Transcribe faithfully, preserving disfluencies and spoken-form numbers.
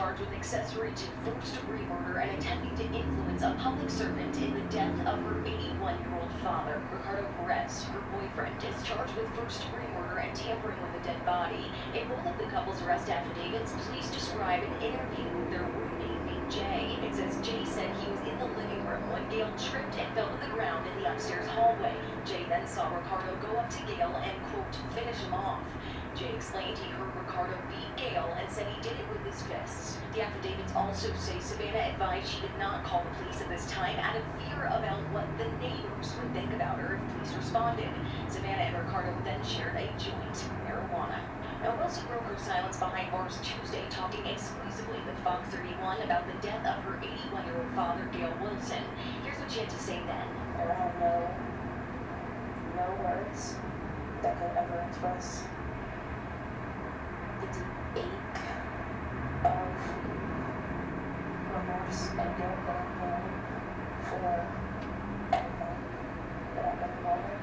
charged with accessory to first-degree murder and attempting to influence a public servant in the death of her eighty-one-year-old father. Ricardo Perez, her boyfriend, is charged with first-degree murder and tampering with a dead body. In both of the couple's arrest affidavits, police describe an interview with their roommate named Jay. It says Jay said he was in the living room when Gail tripped and fell to the ground in the upstairs hallway. Jay then saw Ricardo go up to Gail and, quote, finish him off. Jay explained he heard Ricardo beat Gail and said he did it with his fists. The affidavits also say Savannah advised she did not call the police at this time out of fear about what the neighbors would think about her if police responded. Savannah and Ricardo then shared a joint marijuana. Now, Wilson broke her silence behind bars Tuesday, talking exclusively with Fox thirty-one about the death of her eighty-one-year-old father, Gail Wilson. Here's what she had to say then. And I have no, no words that could ever express the deep ache of remorse and guilt that I'm feeling for everything that I've been involved in.